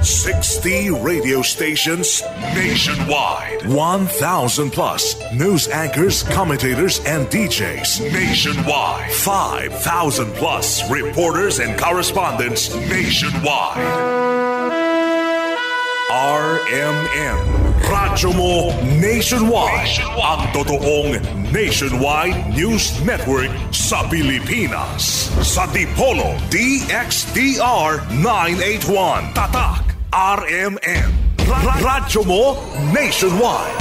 60 radio stations nationwide. 1,000 plus news anchors, commentators, and DJs nationwide. 5,000 plus reporters and correspondents nationwide. RMN, Radyo Mo Nationwide. Ang totoong nationwide news network sa Pilipinas. Sa Dipolo DXDR 981. Tatak RMN. Radyo Mo Nationwide.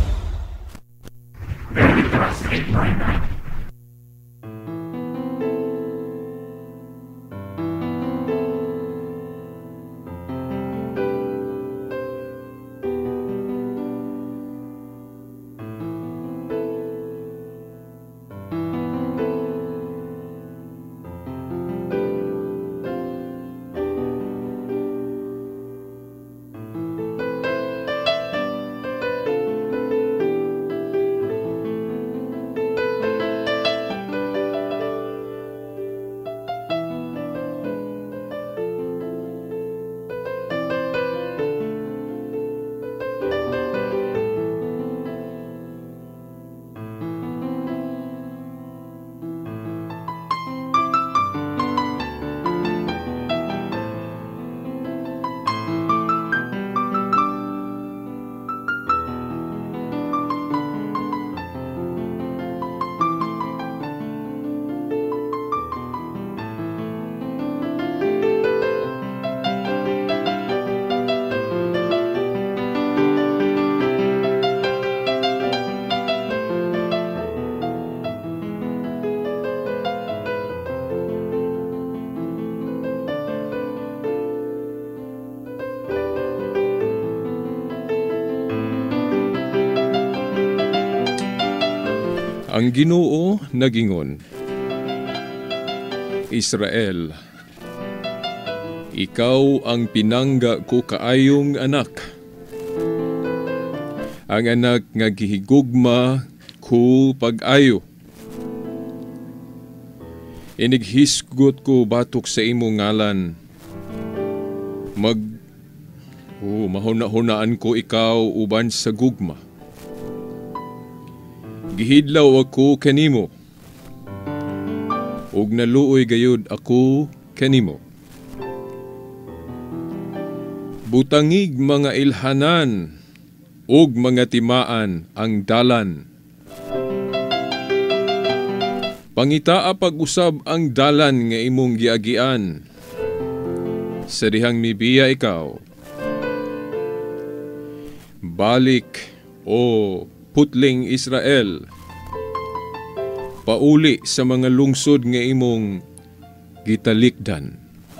Ang Ginoo nagingon, Israel, ikaw ang pinangga ko kaayong anak. Ang anak nga gihigugma ko pag-ayo. Inighisgot ko batok sa imong ngalan. Mahuna-hunaan ko ikaw uban sa gugma. Gihidlaw ako kanimo, ug naluoy gayud ako kanimo. Butangig mga ilhanan, ug mga timaan ang dalan. Pangitaa pag-usab ang dalan nga imong giagian, sa dihang mibiya ikaw. Balik, o putling Israel, pauli sa mga lungsod nga imong gitalikdan.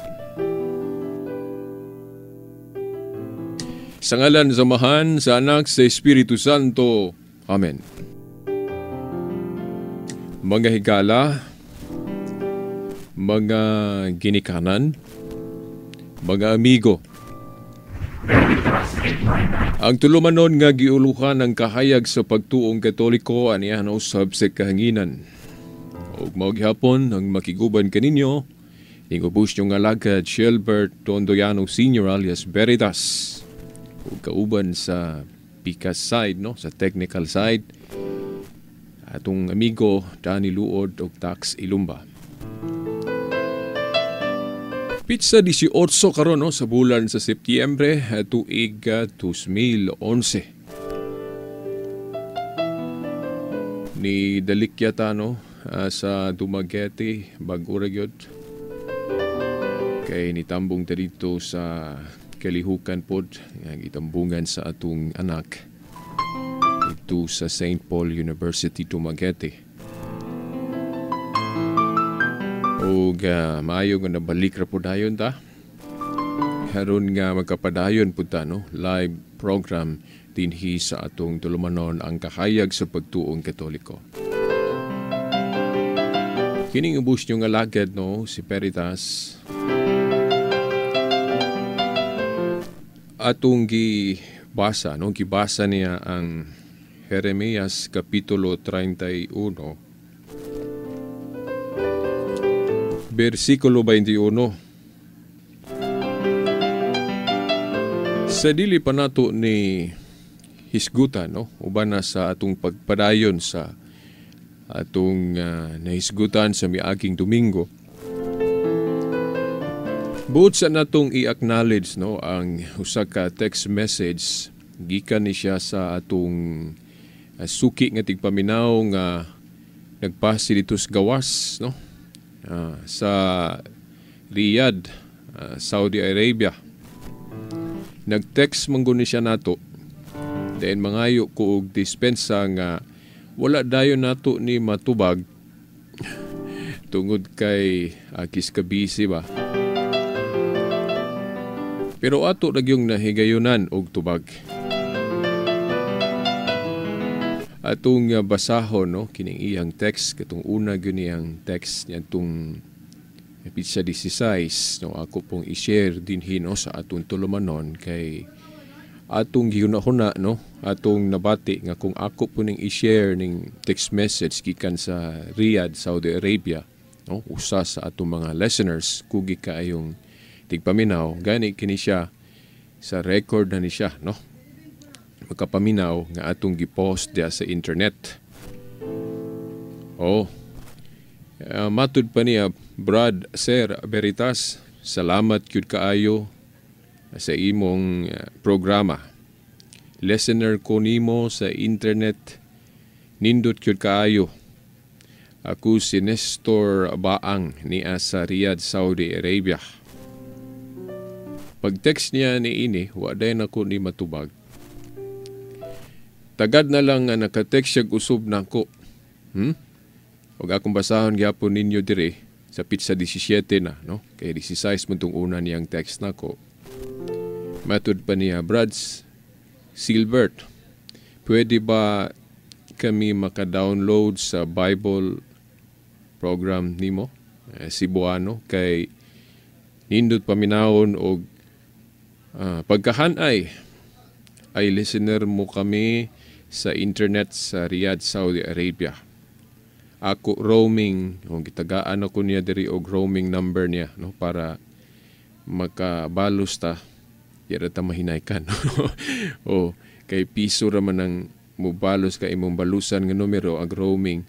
Sa ngalan sa Amahan, sa Anak, sa Espiritu Santo. Amen. Mga higala, mga ginikanan, mga amigo, ang tulumanon nga giuluhan ng kahayag sa pagtuong Katoliko aniya usab sa kahanginan. Ug mao gihapon ang makiguban kaninyo ning ubos yung alagad Shelbert Tondoyano Sr. alias Veritas. Ug kauban sa Pikas side, no, sa technical side, atong amigo Danny Luod ug Tax Ilumba. Pitsa 18 karon, no, sa bulan sa Setyembre tuig 2011. Ni dalikyata, no, sa Dumaguete, Bagura gyud. Kay nitambong ta dito sa kalihukan pod nga gitambungan sa atong anak dito sa St. Paul University Dumaguete. Ug maayo nga nabalik ra po dayon ta. Karon nga magkapadayon po ta, no, live program dinhi sa atong tulumanon ang kahayag sa pagtuong Katoliko. Kining ubos nyo nga lagad, no, si Veritas. Atong gibasa, no, gibasa niya ang Jeremias Kapitulo 31. Versikulo 21. Sa dili pa nato ni hisgutan, no? Uban na sa atong pagpadayon sa atong nahisgutan sa miaging Domingo. Buot sa natong i-acknowledge, no, ang usa ka text message gikan ni siya sa atong suki nga tigpaminaw nga nagpasi dito sa gawas, no? Sa Riyadh, Saudi Arabia. Nag-text man guni siya nato. Then mangayo ko og dispensa nga wala dayon nato ni matubag tungod kay akis ka busy ba. Pero ato nagyong nahigayunan og tubag. Atong basahon, no, kining iyang text katong una gyud niyang text niya tung Pizza 16, no, ako pong i-share dinhi, no, sa atong tulumanon kay atong gihuna-huna, no, atong nabati nga kung ako po ning i-share ning text message gikan sa Riyadh, Saudi Arabia, no, usa sa atong mga listeners kugi kaayong tigpaminaw, gani kini siya sa record na ni siya, no, magkapaminaw nga atong gipost dia sa internet. Matud pa niya, Brad, Sir Veritas, salamat kyud kaayo sa imong programa. Listener ko nimo sa internet, nindot kyud kaayo. Ako si Nestor Baang niya sa Riyadh, Saudi Arabia. Pag-text niya ni ini, waday na ko ni matubag. Tagad na lang nga nakatext siya usub na ko. Huwag akong basahon gyapon ninyo dire sa Pizza 17 na, no? Kaya 16 mo itong una niyang text na ko. Matud pa niya, Brads, Silbert, pwede ba kami maka-download sa Bible program nimo? Cebuano, kay nindot paminahon o pagkahanay ay listener mo kami sa internet sa Riyadh, Saudi Arabia. Ako roaming, gitagaan ako niya diri og roaming number niya, no, para makabalos ta. Yara ta mahinaykan. Kay piso ra man ang mubalos ka imong balusan nga numero ag roaming.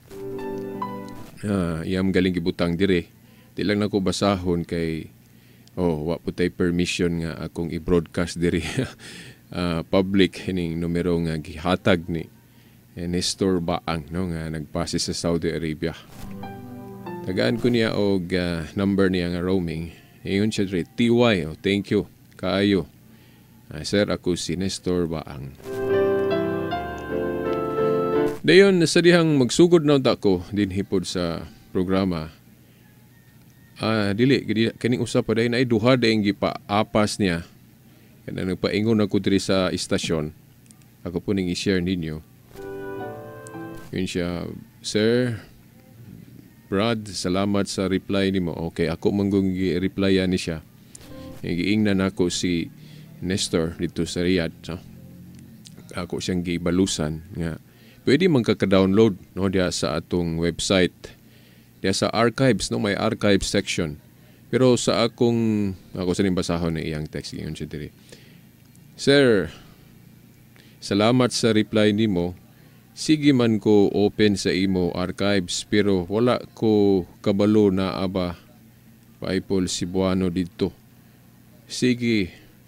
Iyam galing gibutang diri. Di lang nako basahon kay wa po tay permission nga akong i-broadcast diri. Public hining numero nga gihatag ni Nestor Baang, no, nga nagpasi sa Saudi Arabia. Tagaan ko niya og number niya nga roaming. Ingon siya diri, TY, thank you kaayo. Sir, ako si Nestor Baang. Dayon sa dihang magsugod na ko din hipod sa programa. Dili kining usa pa dayon ay duha dayon gipaapas niya. Kana nagpaingon ako diri sa istasyon. Ako po ning i-share ninyo. Yun siya, Sir Brad, salamat sa reply nimo. Okay, ako manggong i-replyan ni siya. Giingnan ako si Nestor dito sa Riyadh. No? Ako siyang gibalusan nga pwede man ka-download, no, diya sa atong website. Diya sa archives, no, may archive section. Pero sa ako sa basahon na iyang text yun siya diri. Sir, salamat sa reply nimo. Sige man ko open sa imo archives pero wala ko kabalo na aba Bible Cebuano dito. Sige,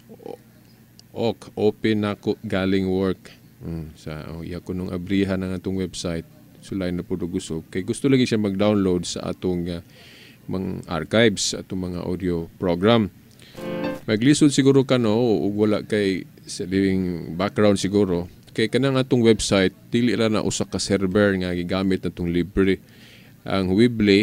open ako galing work. Iya ko nung abrihan ng atong website. Sulay na po gusto. Kay gusto lagi siya mag-download sa atong mga archives, atong mga audio program. Maglisod siguro ka, no, o wala kay sa living background siguro. Kay kanang atong website, dili ra na usa ka server nga gigamit natong libre. Ang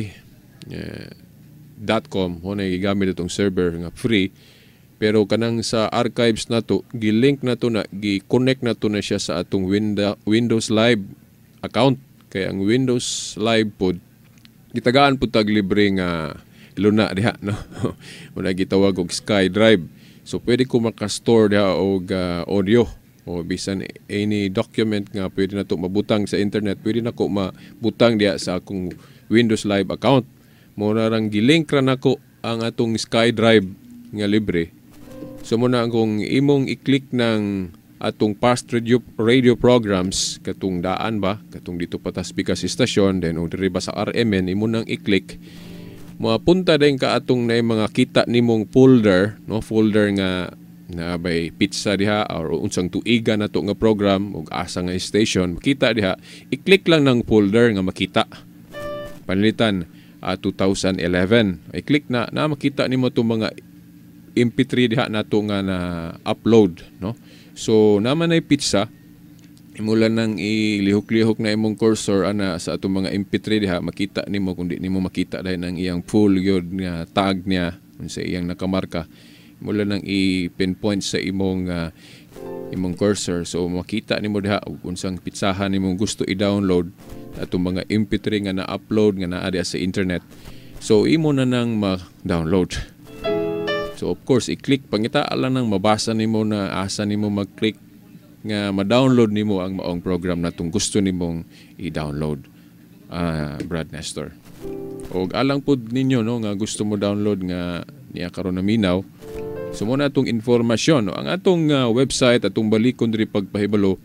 weebly.com na gigamit natong server nga free. Pero kanang sa archives nato, gi-link nato na, gi-connect nato na siya sa atong Windows Live account. Kaya ang Windows Live pod gitagaan pud tag libre nga luna diha, no. Una gitawag og SkyDrive. So pwede ko maka-store diha og audio o bisan any document nga pwede na to mabutang sa internet, pwede na ko mabutang diya sa akong Windows Live account. Muna rang gilink ra nako ang atong SkyDrive nga libre So muna kung imong i-click ng atong past radio programs, katong daan ba, katong dito patas Pikas Istasyon, then o diri ba sa RMN, imo nang i-click, mapunta din ka atong na mga kita nimong folder, no? Folder nga na may pizza diha or unsang tuiga na to nga program ug asa nga station, makita diha, i-click lang ng folder nga makita. Panlitan 2011. I-click na makita nimo itong mga MP3 diha nato nga na upload, no? So naman ay pizza, imula nang ilihok-lihok na imong cursor ana sa atong mga MP3 diha, makita nimo kundi nimo makita dahil ang iyang full yun nga tag niya unsa iyang nakamarka. Mula nang i-pinpoint sa imong cursor, so makita nimo diha unsang pitsahan nimong gusto i-download atong mga MP3 nga na-upload nga naa diha sa internet. So imo na nang ma-download. So of course i-click pangita lang nang mabasa nimo na asa nimo mag-click nga ma-download nimo ang maong program natong gusto nimong i-download. Brad Nestor. Og alang pud ninyo no nga gusto mo download nga niya karon na minaw. So muna itong informasyon. No? Ang atong website, atong balikon diri pagpahibalo,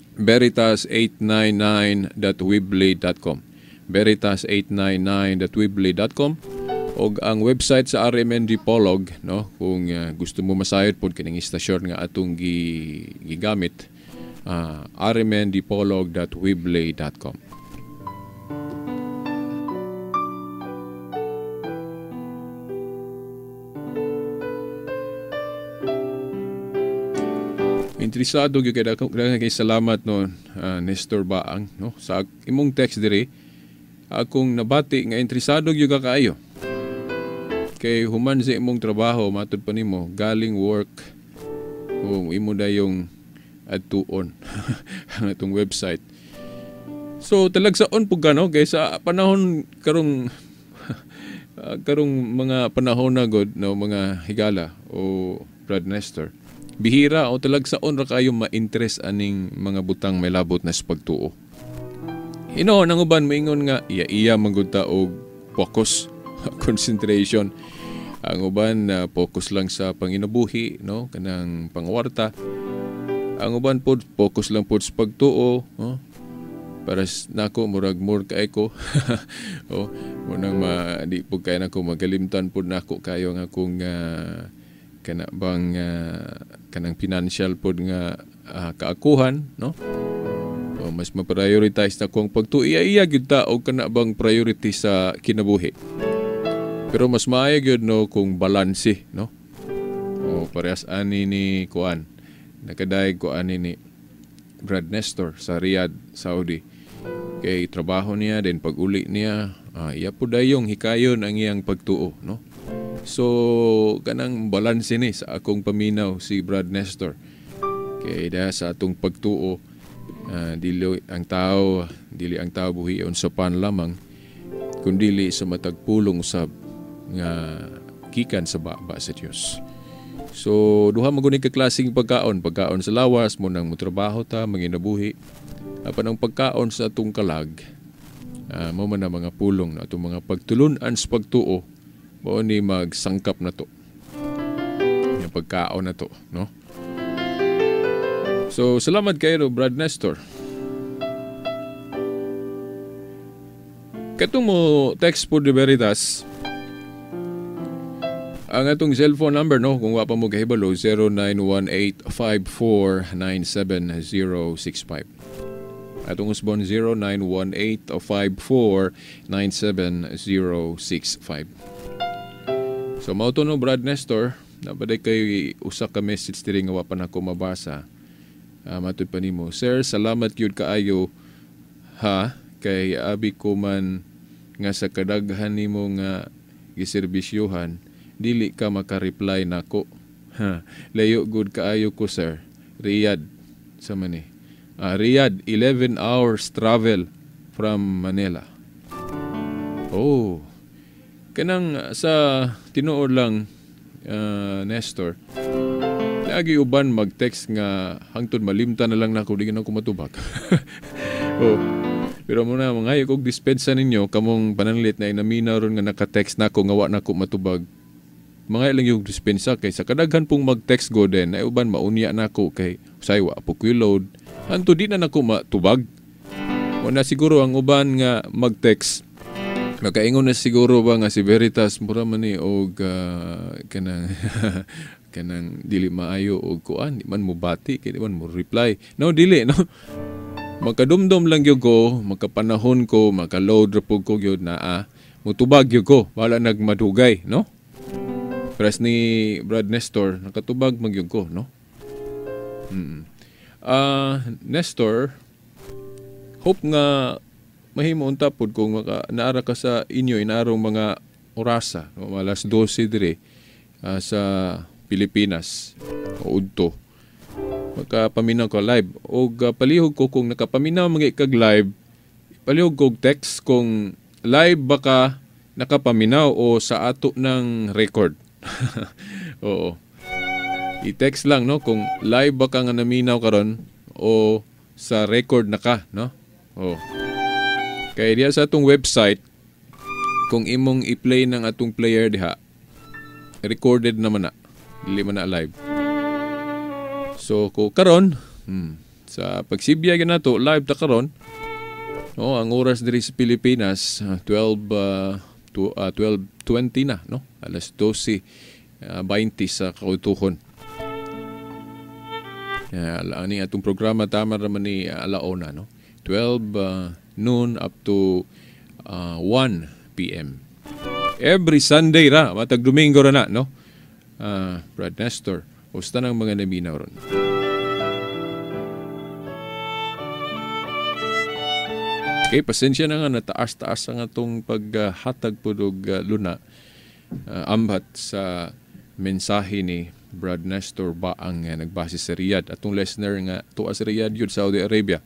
veritas899.weebly.com. veritas899.weebly.com. O ang website sa RMN Dipolog, no? Kung gusto mo masayod po kining istasyon nga atong gigamit, rmndipolog.weebly.com. Interesado gyud kay salamat no Nestor Baang no sa imong text diri. Akong nabati nga interesado gyud ka kaayo. Kay human sa imong trabaho matud pa nimo galing work o imo dayong adtuon ang atong website. So talagsaon pug kano kay sa panahon karong mga panahon na god no mga higala o Brad Nestor. Bihira o talagsaon ra kayo ma-interest aning mga butang may labot na sa pagtuo. Nang uban maingon nga iya manggud ta og focus, concentration. Ang uban focus lang sa panginabuhi, no, kanang pangwarta. Ang uban pod focus lang pod sa pagtuo, no? Para nako murag more kay ko. O munang di pud kay nako magalimtan pod nako kayo nga akong kana bang kanang financial pod nga kaakuhan, no? O mas ma-prioritize na kung pagtuiya gyud ta og kana bang priority sa kinabuhi. Pero mas maayo gyud no kung balanse, no? O parehas ani ni kuan. Nakadayeg ko ani ni Brad Nestor sa Riyadh, Saudi. Kay trabaho niya din pag-uli niya, iya po dayong hikayon ang iyang pagtuo, no? So, kanang balanse ni sa akong paminaw si Brad Nestor. Kaya dahil sa atong pagtuo, dili ang tao buhion sa pan lamang, kundili sa matagpulong usab nga gikan sa baba sa Dios. So, duha maguni ka klaseng pagkaon sa lawas mo nang motrabaho ta, manginabuhi. Apan ang pagkaon sa atong kalag, mo man ang mga pulong na atong mga pagtulunan sa pagtuo. Mao ni magsangkap na to. Yung pagkaon na to, no? So, salamat kayo, Brad Nestor. Katong mo text po de Veritas, ang atong cellphone number, no, kung wapa mo kahibalo, 0918-5497-065. Atong usbon 0918-5497-065. So, mauto no, Brad Nestor, nabaday kay usa ka message diri nga wa pa nako mabasa. Matud pa nimo, Sir, salamat gyud kaayo ha kay abi ko man nga sa kadaghan nimo nga giserbisyuhan dili ka maka-reply nako. Layo gud kaayo ko, sir. Riyadh sa mani. Riyadh 11 hours travel from Manila. Oh. Kanang sa tinuod lang, Nestor, lagi uban mag-text nga hangtod malimtan na lang nako, di na ako matubag. Oh. Pero muna, mga kog dispensa ninyo, kamong pananlit na inaminaw ron nga naka-text nako nga wa nako matubag. mga lang yung dispensa kay sa kadaghan pong mag-text go din ay uban maunya nako kay usay wa po ko load anto di na nako matubag. Una siguro ang uban nga mag-text makaingon na siguro ba nga si Veritas mura man ni og kanang kanang dili maayo og kuan di man mo bati kay di man mo reply. No dili no. Makadumdum lang gyud ko, makapanahon ko, makaload ra pug ko gyud na mutubag gyud ko wala nagmadugay no. Pres ni Brad Nestor nakatubag magyud ko no. Nestor hope nga mahimo unta pod kung naara ka sa inyo inarong mga orasa no, alas 12 dire sa Pilipinas o udto makapaminaw ka live o palihog ko kung nakapaminaw mga ikag live palihog ko text kung live baka nakapaminaw o sa ato ng record. Oo. I-text lang no kung live baka nga naminaw karon o sa record na ka no. Oh. Kaya diya sa atong website kung imong i-play ng atong player diha recorded naman na dili man na live. So ko karon sa pagsibya gyud nato live ta karon. No, ang oras diri sa Pilipinas 12:20 na no. Alas 12:20 sa kautuhon. Ani atong programa tama ra man ni alauna no. 12 noon up to 1 p.m. Every Sunday ra, matag Domingo ra na, no? Brad Nestor, usta ng mga naminaw ron. Okay, pasensya na nga, nataas-taas ang atong paghatag po luna. Ambat sa mensahe ni Brad Nestor ba ang nagbase sa Riyadh. Atong listener nga tuwa sa Riyadh yun, Saudi Arabia.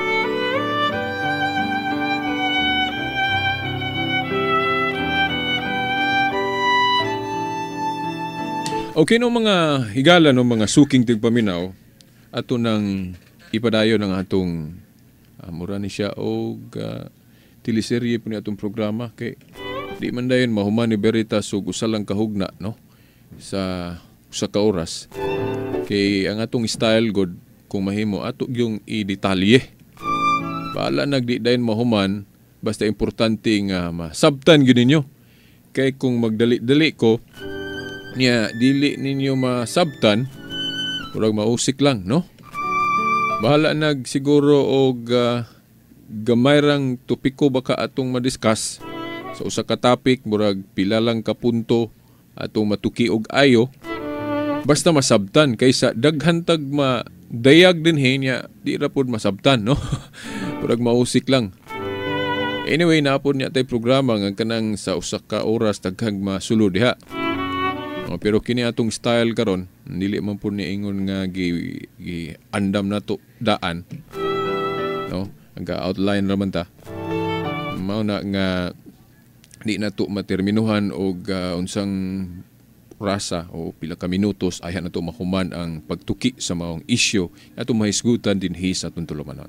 Okay, no mga higala, no mga suking tigpaminaw, ato nang ipadayo ng atong mura ni siya o teleserye po ni atong programa kay di man dayon mahuman ni Veritas o usalang kahugna no sa ka oras kay ang atong style god kung mahimo ato yung i-detalye bahala nagdi dayon mahuman basta importante nga masabtan gyud ninyo kay kung magdali-dali ko niya dili ninyo masabtan murag mausik lang no. Bahala nag siguro og gamay rang topiko baka atong madiscuss sa usa ka topic murag pila lang ka punto atong matuki og ayo basta masabtan kaysa daghan tag madayag dinhi niya di ra pud masabtan no. Murag mausik lang. Anyway naapod niya tay programa nga kanang sa usa ka oras daghang masulod diha. Pero kini atong style karon dili man pud ni ingon nga gi andam nato daan no aga outline ra man ta mao na nga di nato materminuhan og unsang rasa o pila ka minutos ay nato mahuman ang pagtuki sa maong issue ato mahisgutan dinhi sa atong tulumanon.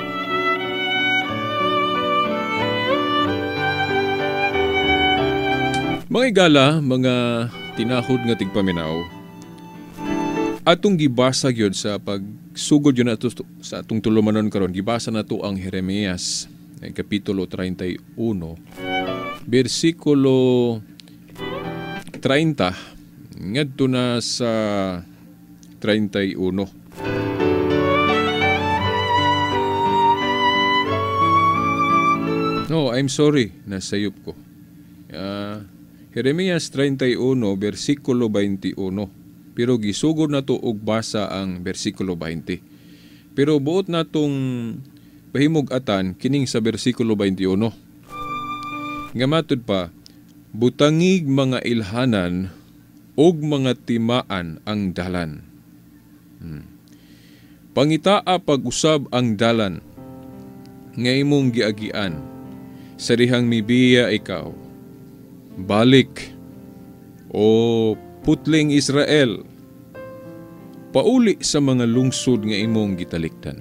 Mga igala, mga tinahod nga tigpaminaw, atong gibasa gyud sa pagsugod yun nato sa atong tulumanon karon gibasa nato ang Jeremias kapitulo 31 bersikulo 30 ngadto na sa 31. No, I'm sorry, nasayop ko. Jeremias 31, versikulo 21. Pero gisugod na to og basa ang versikulo 20. Pero buot na tong pahimug-atan kining sa versikulo 21. Nga matud pa, butangig mga ilhanan og mga timaan ang dalan. Pangitaa pag-usab ang dalan nga imong giagian sa dihang mibiya ikaw. Balik, o putling Israel, pauli sa mga lungsod nga imong gitalikdan.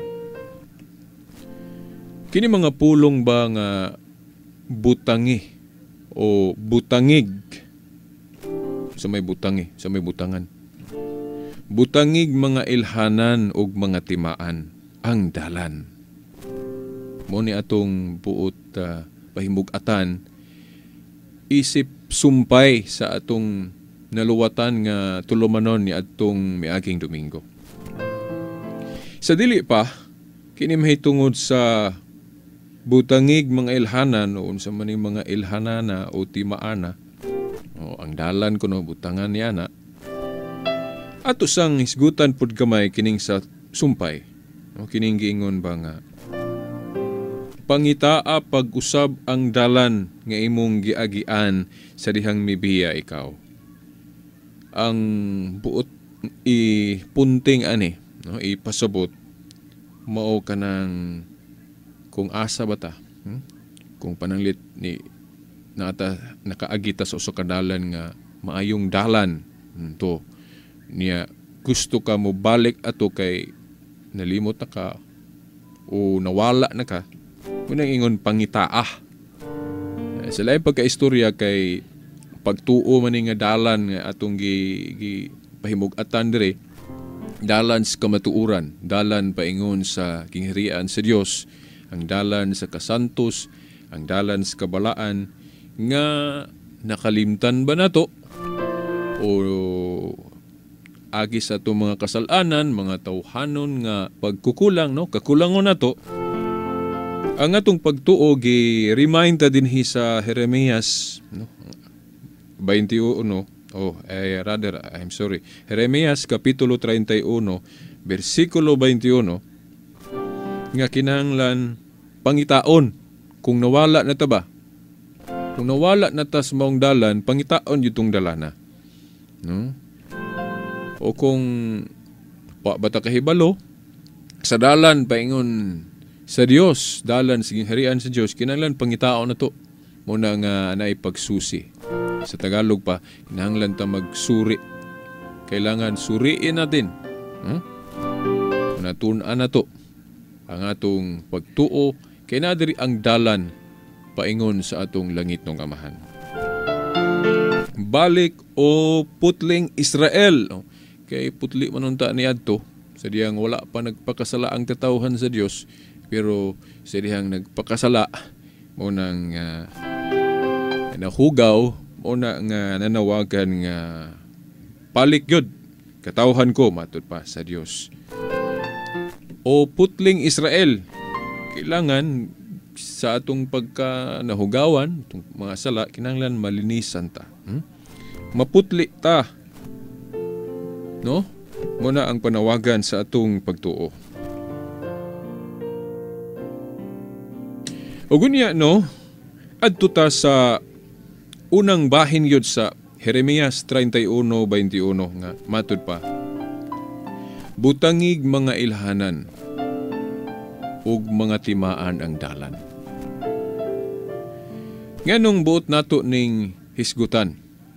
Kini mga pulong ba nga butangi o butangig sa may butangi, sa may butangan. Butangig mga ilhanan ug mga timaan ang dalan. Mo ni atong buot pahimug-atan isip sumpay sa atong naluwatan nga tulumanon ni atong miaging Domingo. Sa dili pa kini mahitungod sa butangig mga ilhanan o unsa man mga ilhanana o timaana o ang dalan kuno butangan niya na ato sang hisgutan pud gamay kining sa sumpay o kining giingon ba nga pangitaa pag-usab ang dalan nga imong giagian sa dihang mibiya ikaw. Ang buot ipunting ani, no, ipasabot mao kanang kung asa ba ta, kung pananglit ni nata nakaagita sa usa ka dalan nga maayong dalan to niya gusto ka mo balik ato kay nalimot na ka o nawala na ka. Unang ingon pangitaah. Sa lain pagkaistorya kay pagtuo man nga dalan nga atong gi pahimug-atan dire, dalan sa kamatuuran, dalan paingon sa kingharian sa Dios, ang dalan sa kasantos, ang dalan sa kabalaan nga nakalimtan ba nato o agi sa itong mga kasalanan, mga tawhanon nga pagkukulang, no? Kakulangon nato. Ang atong pagtuo gi-remind ta dinhi sa Jeremias, no? 21, Jeremias kapitulo 31, versikulo 21, nga kinahanglan pangitaon kung nawala na ta ba. Kung nawala na ta sa maong dalan, pangitaon yutong dalana. No? O kung bata kahibalo, sa dalan paingon sa Dios, dalan sa gingharian sa Dios, kinahanglan pangitaon na to. Muna nga naipagsusi. Sa Tagalog pa, kinahanglan ta magsuri. Kailangan suriin natin. Natun-an na to. Ang atong pagtuo, kay nadiri ang dalan paingon sa atong langit ng Amahan. Balik o putling Israel. Kay putli manunta ni adto sa diyang wala pa nagpakasala ang tatawhan sa Dios, pero sa diyang nagpakasala mo nang nahugaw mo na nga nanawagan nga palik yun katawhan ko matud pa sa Dios. O putling Israel, kailangan sa atong pagka nahugawan itong mga sala, kinahanglan malinisan ta. Maputli ta. No? Muna ang panawagan sa atong pagtuo. O gunya, no? Adto ta sa unang bahin yun sa Jeremias 31:21 nga matud pa. Butangig mga ilhanan ug mga timaan ang dalan. Nganong buot nato ning hisgutan.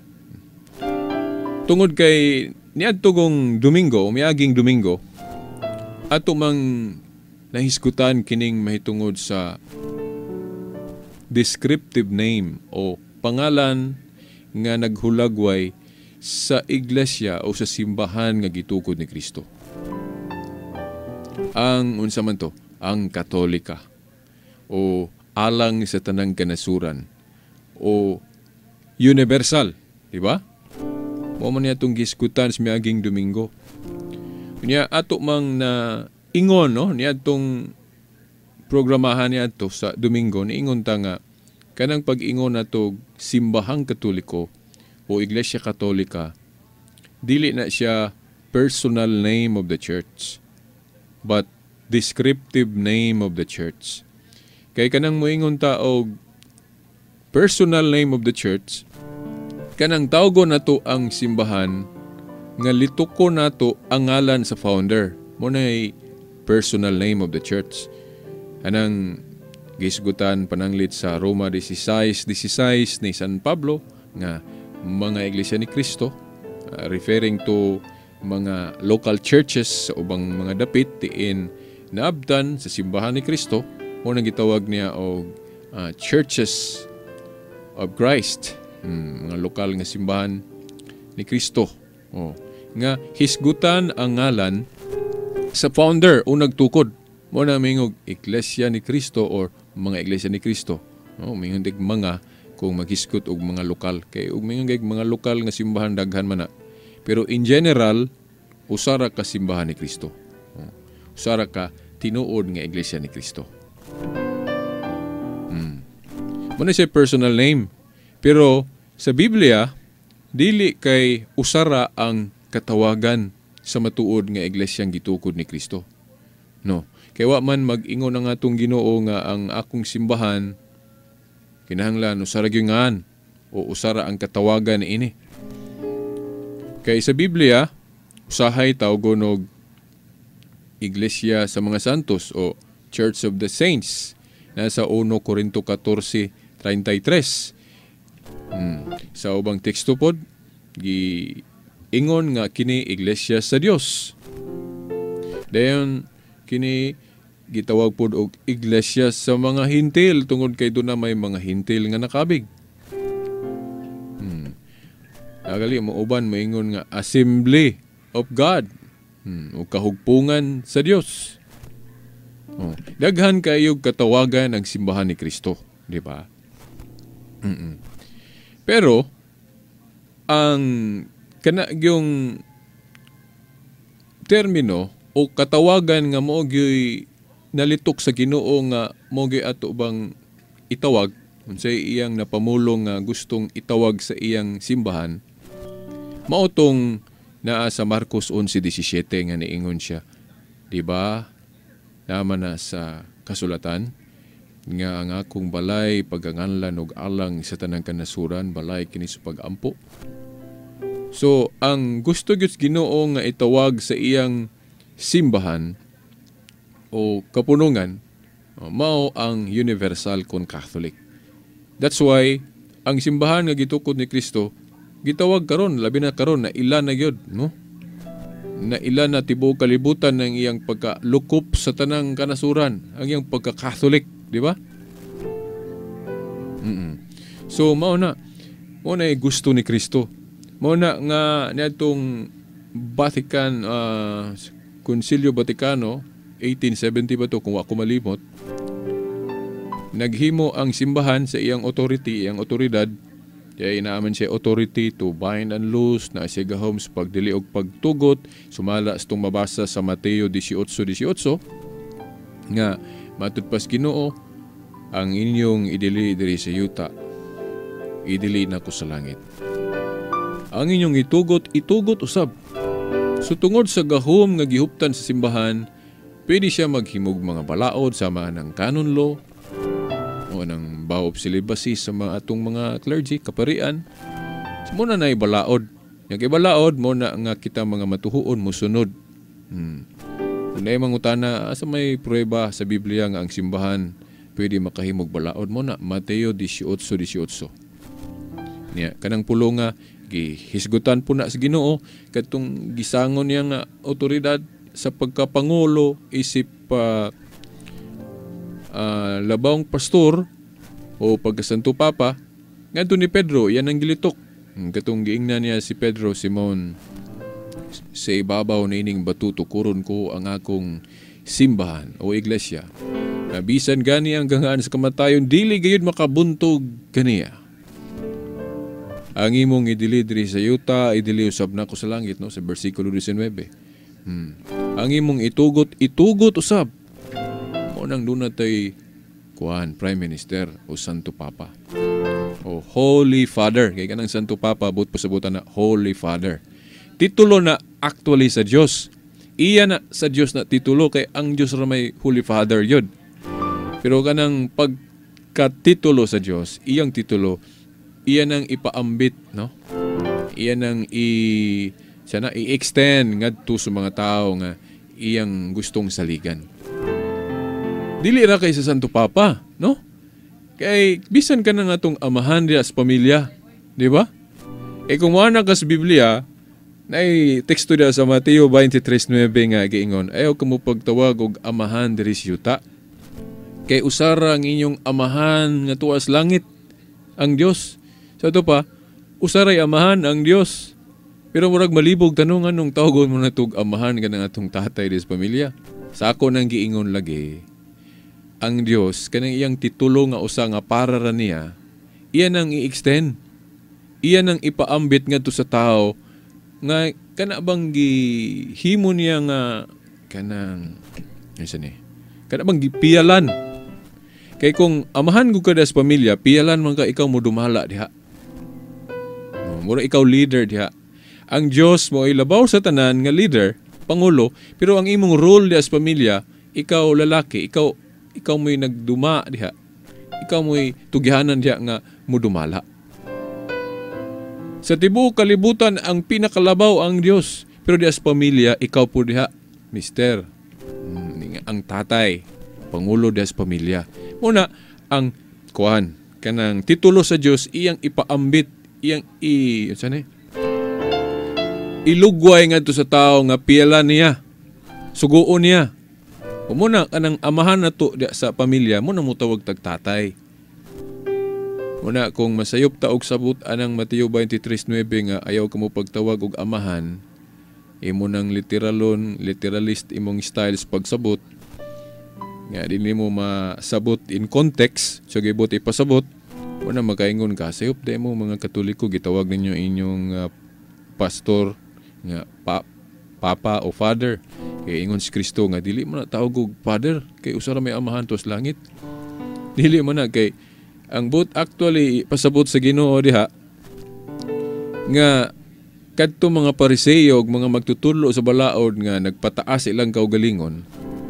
Tungod kay niadtong Domingo, miaging Domingo, ato mang nahisgutan kining mahitungod sa descriptive name o pangalan nga naghulagway sa iglesia o sa simbahan nga gitukod ni Kristo. Ang unsa man to, ang Katolika o alang sa tanang kanasuran o universal, di ba? Mo man niya itong giskutan sa miaging Domingo. Niya ato mang na ingon, no? Niya itong programahan niya ito sa Domingo, niingon ta nga kanang pag-ingon nato simbahang Katoliko o Iglesia Katolika, dili na siya personal name of the church, but descriptive name of the church. Kay kanang moingon ta og personal name of the church, kanang tawgon nato ang simbahan nga litukon nato ang ngalan sa founder. Mo nay personal name of the church. Anang gisgutan pananglit sa Roma 16:16 ni San Pablo nga mga iglesia ni Kristo, referring to mga local churches sa ubang mga dapit tiin naabdan sa simbahan ni Kristo, o nang gitawag niya og churches of Christ, mga lokal nga simbahan ni Kristo. Nga hisgutan ang ngalan sa founder o nagtukod. Mo na mingog Iglesia ni Kristo or mga Iglesia ni Kristo. Mingog mga kung maghisgot og mga lokal. Kay og mingog mga lokal nga simbahan daghan man na. Pero in general, usara ka simbahan ni Kristo. Usara ka tinuod nga Iglesia ni Kristo. Muna siya personal name. Pero sa Biblia, dili kay usara ang katawagan sa matuod nga iglesyang gitukod ni Kristo. No. Kay wa man mag-ingon ang atong Ginoo nga ang akong simbahan kinahanglan usara gyungan o usara ang katawagan ini. Kay sa Biblia, usahay tawgon og Iglesia sa mga santos o Church of the Saints nasa 1 Corinto 14:33. Sa ubang teksto pod giingon nga kini iglesia sa Dios. Dayon kini gitawag pod og iglesia sa mga hintil tungod kay doon na may mga hintil nga nakabig. Nagali mo uban maingon nga Assembly of God o kahugpungan sa Dios. Daghan kayo katawagan ang simbahan ni Kristo, di ba? Pero ang yung termino o katawagan nga mo gyoy nalitok sa Ginoo nga mo gyoy ato bang itawag unsay iyang napamulong nga gustong itawag sa iyang simbahan mao tong naa sa Marcos 11:17 nga niingon siya, di ba? Naman na sa kasulatan nga ang akong balay paganganlan og alang sa tanang kanasuran balay kini sa pag-ampo. So ang gusto gyud Ginoo nga itawag sa iyang simbahan o kapunungan mao ang universal kon Catholic. That's why ang simbahan nga gitukod ni Kristo gitawag karon labi na karon na ila na gyud, no? Na ila na tibuok kalibutan ng iyang pagkalukop sa tanang kanasuran, ang iyang pagka-Catholic, di ba? So mao na gusto ni Kristo. Mao na nga niadtong Vatican Concilio Vaticano 1870 ba to kung wa ko malimot, naghimo ang simbahan sa iyang authority, iyang otoridad. Kaya inaaman siya authority to bind and loose na siya gahom sa pagdili og pagtugot. Sumala itong mabasa sa Mateo 18:18 nga matud pas Ginoo, ang inyong idili diri sa yuta, idili na ko sa langit. Ang inyong itugot usab. So tungod sa gahom nga gihuptan sa simbahan, pwede siya maghimog mga balaod sama ng canon law o ng vow of celibacy sa mga atong mga clergy, kaparian. So, muna na ibalaod. Yung ibalaod, muna nga kita mga matuhuon, musunod. Kung na mangutana, asa may prueba sa Biblia nga ang simbahan pwede makahimog balaod mo na Mateo 18:18. Niya, kanang pulo nga, gihisgutan po na sa Ginoo, katong gisangon niya nga otoridad sa pagkapangulo, isip labawang pastor o pagkasanto papa, ngadto ni Pedro, yan ang gilitok. Katong giingnan niya si Pedro, Simon, sa ibabaw na ining bato tukuron ko ang akong simbahan o iglesia. Bisan gani ang gangaan sa kamatayon, dili gayud makabuntog kaniya. Ang imong idili diri sa yuta, idili usab nako sa langit, no, sa bersikulo 19. Ang imong itugot usab. O nang doon natay Prime Minister o Santo Papa o Holy Father. Kaya kanang Santo Papa, but pasabutan na Holy Father. Titulo na actually sa Diyos. Iya na sa Diyos na titulo, kay ang Diyos ra may Holy Father yun. Pero kanang pagkatitulo sa Diyos, iyang titulo, iya nang ipaambit, no? Iya nang i-extend ngadto sa mga tao nga iyang gustong saligan. Dili ra kay sa Santo Papa, no? Kay bisan ka na nga itong amahan diya sa pamilya, di ba? Kung wala ka sa Biblia, na teksto diya sa Mateo 23:9 nga giingon, ayaw ka mo pagtawag og amahan diri sa yuta. Kay usara ang inyong amahan nga tuwas langit, ang Dios. Sa ito pa, usaray amahan ang Dios. Pero murag malibog tanungan nung tawgon mo na tug amahan ka ng atong tatay des pamilya. Sa ako nang giingon lagi, ang Dios kanang iyang titulo nga usa nga para ra niya, iyan ang i-extend. Iyan ang ipaambit ngadto sa tao nga kana bang gihimo niya nga kanang kana bang gipiyalan. Kay kung amahan ko kada sa pamilya, piyalan man ka ikaw mo dumala diha. Mura ikaw leader diha. Ang Dios mo ay labaw sa tanan nga leader, pangulo, pero ang imong role diha sa pamilya, ikaw lalaki, ikaw mo'y nagduma diha. Ikaw mo'y tugihanan diha nga mo dumala. Sa tibuok kalibutan ang pinakalabaw ang Dios, pero diha sa pamilya ikaw po diha, mister, ang tatay, pangulo diha sa pamilya. Muna ang kuan kanang titulo sa Dios iyang ipaambit, iyang ilugway ngadto sa tao nga piyalan niya, suguon niya. Muna kanang amahan nato diha sa pamilya mo na mo tawag tagtatay. Muna kung masayop ta og sabot anang Mateo 23:9 nga ayaw kamo pagtawag og amahan, imo nang literalist imong styles pagsabot nga dili mo masabot in context, so gibot ipasabot, muna makaingon ka sayop da mo mga Katoliko gitawag ninyo inyong pastor nga papa o father. Kay ingon si Kristo nga dili mo na tawag og father kay usa ra may amahan tos langit. Dili mo na kay ang both actually pasabot sa Ginoo diha nga kadto mga Pariseo ug mga magtutudlo sa balaod nga nagpataas ilang kaugalingon,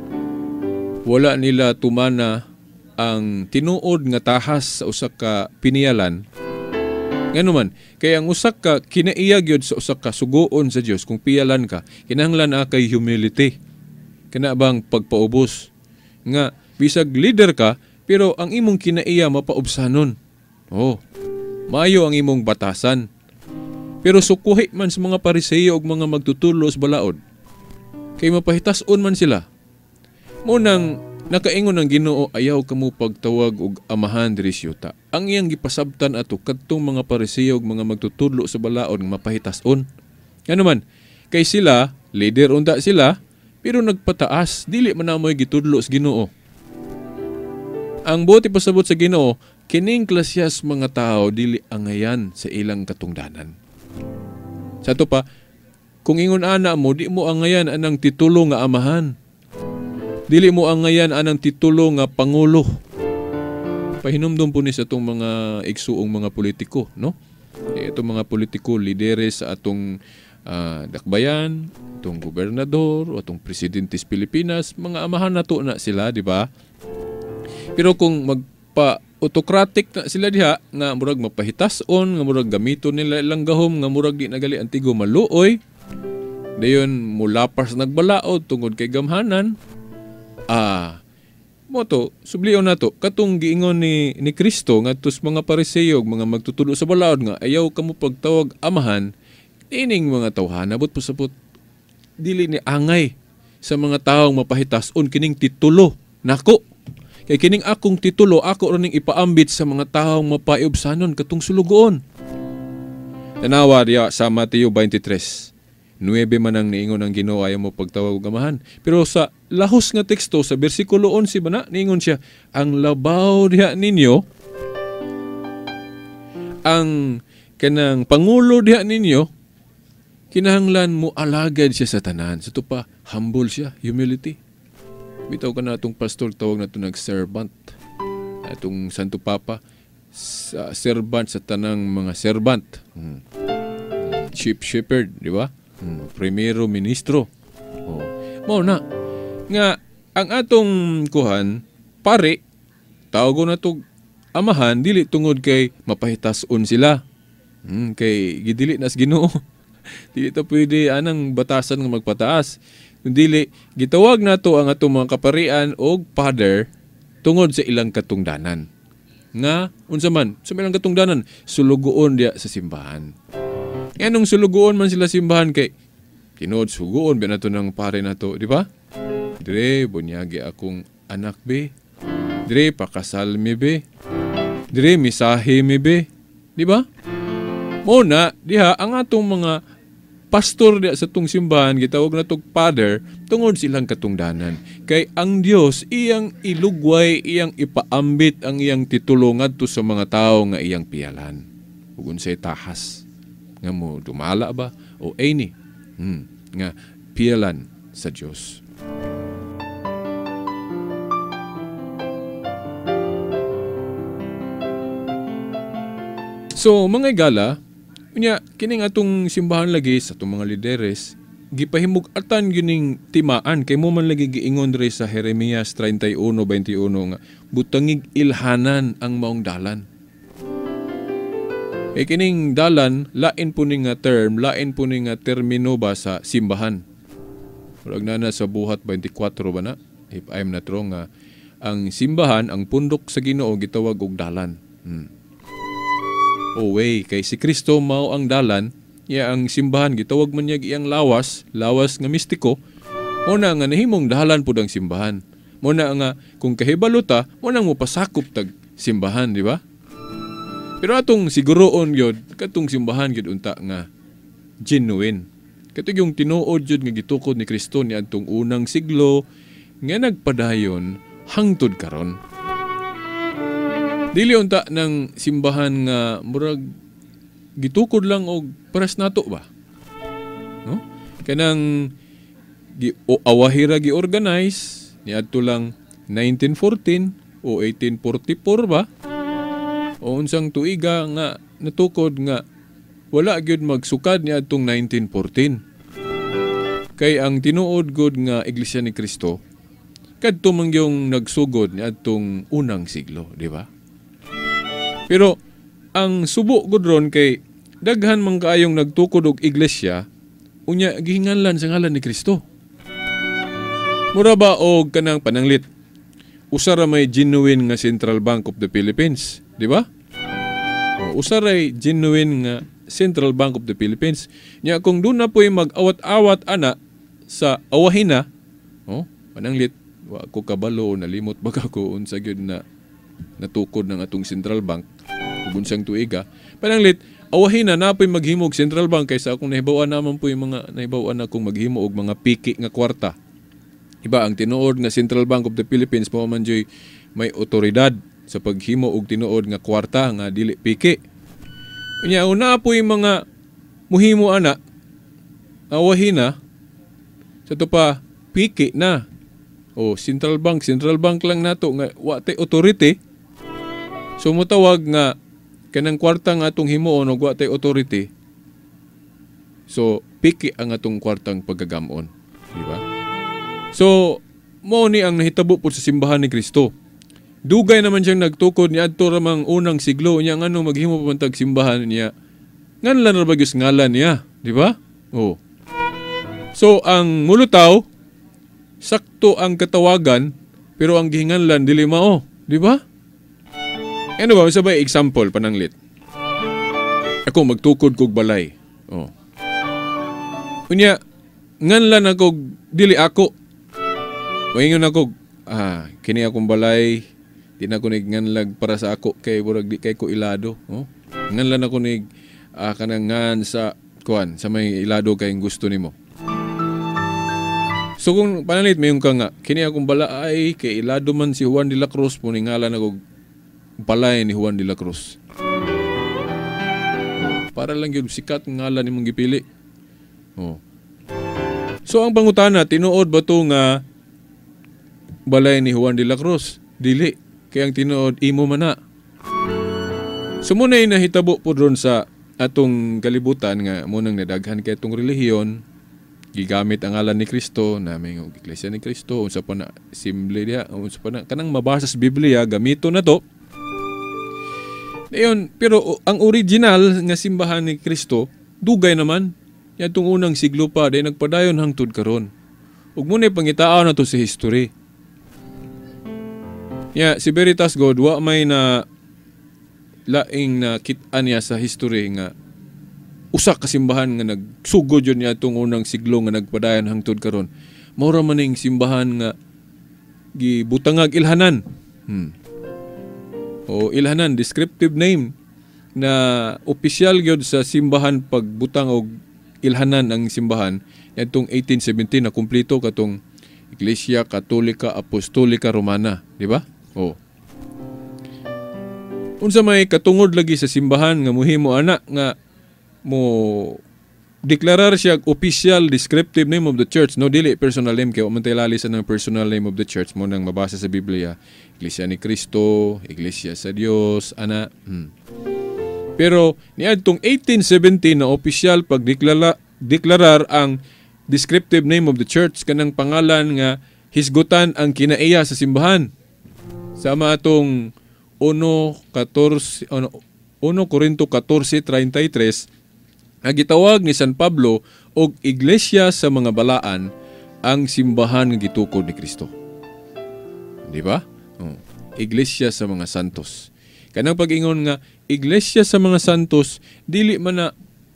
wala nila tumana ang tinuod nga tahas sa usa ka piniyalan. Ngano man, kay ang usa ka kinaiyag yun sa usa ka sugoon sa Dios kung piyalan ka, kinahanglan na kay humility. Kana bang pagpaubos nga bisag leader ka pero ang imong kinaiya mapaubsanon. Maayo ang imong batasan. Pero sukuhi man sa mga Pariseo ug mga magtutulo sa balaod, kay mapahitas-on man sila. Munang nakaingon ang Ginoo ayaw kamo pagtawag og amahan diri siyuta. Ang iyang gipasabtan ato kadtong mga Pariseo ug mga magtutudlo sa balaod nga mapahitas-on. Ano man, kay sila leader unta sila pero nagpataas, dili man na mo'y gitudlo sa Ginoo. Ang buti pasabot sa Ginoo, kining klasyas mga tao dili angayan sa ilang katungdanan. Sa to pa, kung ingon ana mo, di mo angayan anang titulo nga amahan. Dili mo angayan anang titulo nga pangulo. Pahinumdum po ni sa itong mga igsuong mga politiko, no? Itong mga politiko, lideres sa atong dakbayan, itong gobernador, o itong presidente sa Pilipinas, mga amahan na to na sila, di ba? Pero kung magpa-autocratic na sila diha, nga murag mapahitas-on, nga murag gamito nila ilang gahom, nga murag di nagali antigo maluoy, dayon mulapas nagbalaod tungod kay gamhanan, moto, subliyon na to, katong giingon ni Kristo nga tus mga Pariseo, mga magtutulo sa balaod nga, ayaw kamo pagtawag amahan, ining mga tawhana, but pasapot, dili ni angay sa mga taong mapahitas-on kining titulo, nako. Kay kining akong titulo, ako rin ipaambit sa mga taong mapaiubsanon katong sulugoon. Tanawa diya sa Mateo 23. 9 man ang niingon ang Ginoo ayaw mo pagtawag og amahan. Pero sa lahos nga teksto sa bersikulo 11 ba na, niingon siya, ang labaw diha ninyo, ang kanang pangulo diha ninyo, kinahanglan mo alagad siya sa tanan. Sa to pa, humble siya, humility. Bitaw ka na itong pastor, tawag na ito nag-servant. Itong Santo Papa, servant sa tanang mga servant. Chief shepherd, di ba? Primero ministro. Mao na. Nga, ang atong kuhan, pare, tawag na itong amahan, dili tungod kay mapahitas-on sila. Kay gidili nas Ginoo. Dili ito pwede anang batasan nga magpataas. Kundi gitawag nato ang atong mga kaparian o father tungod sa ilang katungdanan. Nga, unsa man, sa ilang katungdanan, sulugoon diya sa simbahan. Anong sulugoon man sila simbahan kay tinod sugoon ba nato ng pare nato, di ba? Dire, bunyagi akong anak be. Dire, pakasal mi be. Dire, misahe mi be. Di ba? Muna, diha, ang atong mga pastor diya sa tong simbahan, gitawag na tong father, tungod silang katungdanan. Kay ang Dios iyang ilugway, iyang ipaambit ang iyang titulo ngadto sa mga tao nga iyang piyalan. Ug unsay tahas nga mo dumala ba o any nga piyalan sa Dios. So, mga igala, kining atong simbahan lagi sa atong mga lideres, gipahimug-atan gining timaan, kay mo man lagi giingon rin sa Jeremias 31:21 nga, butangig ilhanan ang maong dalan. E kining dalan, lain po ni nga term, lain po ni nga termino ba sa simbahan. Purag na sa buhat 24 ba na, if I'm not wrong, ang simbahan, ang pundok sa Ginoo gitawag og dalan. O way, kay si Kristo mao ang dalan, ang simbahan gitawag man niya iyang lawas nga mistiko, muna nga nahimong dalan pud ang simbahan. Muna nga kung kahibaluta, muna mo pasakop tag simbahan, di ba? Pero atong siguroon yun, katong simbahan yun unta nga genuine. Katong yung tinuod yun nga gitukod ni Kristo ni atong unang siglo nga nagpadayon hangtod karon. Dili unta ng simbahan nga murag gitukod lang og paras nato ba? No? Kanang awahira gi-organize ni adto lang 1914 o 1844 ba? O unsang tuiga nga natukod nga wala gyud magsukad ni adtong 1914. Kay ang tinuod gud nga Iglesia ni Kristo kadto man yung nagsugod ni adtong unang siglo, di ba? Pero ang subo gud ron kay daghan man kaayong nagtukod og iglesia unya gihinganlan sa ngalan ni Kristo. Mura ba og kanang pananglit? Usa ra may genuine nga Central Bank of the Philippines, di ba? Usa ra genuine nga Central Bank of the Philippines. Nya kung doon na po'y mag-awat-awat ana sa awahina, pananglit, wa ko kabalo, nalimot baga ko unsa gyud na natukod ng atong Central Bank unsang tuiga. Pananglit, awahin na napoy maghimog Central Bank kaysa akong nahibawan naman po yung mga nahibawan na akong maghimo og mga piki nga kwarta. Iba ang tinuod nga Central Bank of the Philippines mo man joy may otoridad sa paghimo og tinuod nga kwarta nga dili piki. Unya una po yung mga muhimo ana awahin na sa to pa piki na. O Central Bank lang nato nga wa tay authority. So mutawag nga kanang kwarta nga atong himuon og wa tay authority. So piki ang atong kwartang paggagamon, di ba? So mao ni ang nahitabo pud sa simbahan ni Kristo. Dugay naman siyang nagtukod ni adto ramang unang siglo niya ngano maghimo pa man tag simbahan niya. Nganlan ra bagyos ngalan niya, di ba? Oh. So ang mulutaw sakto ang katawagan pero ang gihinganlan dili mao, di ba? Ano ba sabay example pananglit? Ako magtukod kog balay. Unya nganlan ako dili ako. Moingon ako kini akong balay di na ko nganlag para sa ako kay burag di kay ko ilado. Nganlan ako kanangan sa kuan sa may ilado kay gusto nimo. So kung panalit mayon ka nga, kini akong balay kay ilado man si Juan de la Cruz po ningalan ako balay ni Juan de la Cruz. Para lang yun sikat ng ngalan ni mong gipili. So ang pangutana, tinuod ba ito nga balay ni Juan de la Cruz? Dili. Kaya ang tinuod, imo man na. So muna yung nahitabo po doon sa atong kalibutan nga munang nadaghan kay itong relihiyon, gigamit ang ngalan ni Kristo, namin ang Iglesia ni Kristo, unsa pa na simple dia, unsa pa na kanang mabasa sa Biblia, gamito na to. Ayun, pero ang original nga simbahan ni Kristo, dugay naman. Yan itong unang siglo pa, dahil nagpadayon hangtod karon. Ug muna pangitao na to sa history. Si Veritas God, wa may na laing na kitaan niya sa history nga usak kasimbahan nga nagsugod yun niya itong unang siglo nga nagpadayon hangtod karon. Maura man ning simbahan nga gibutangag ilhanan. O ilhanan, descriptive name na opisyal gyud sa simbahan pagbutang og ilhanan ang simbahan nitong 1817 na kumpleto katong Iglesia Katolika Apostolika Romana, di ba? Oh. Unsa may katungod lagi sa simbahan nga muhimo ana nga mo deklarar siya official descriptive name of the church, no, dili personal name kay man tilali sa ng personal name of the church mo nang mabasa sa Biblia, Iglesia ni Cristo, Iglesia sa Dios, ana. Pero niadtong 1817 na official deklarar ang descriptive name of the church kanang pangalan nga hisgutan ang kinaiya sa simbahan. Sama atong 1 Corinto 14:33 nga gitawag ni San Pablo og iglesia sa mga balaan ang simbahan nga gitukod ni Kristo. Di ba? Iglesia sa mga santos. Kanang pag-ingon nga iglesia sa mga santos dili man na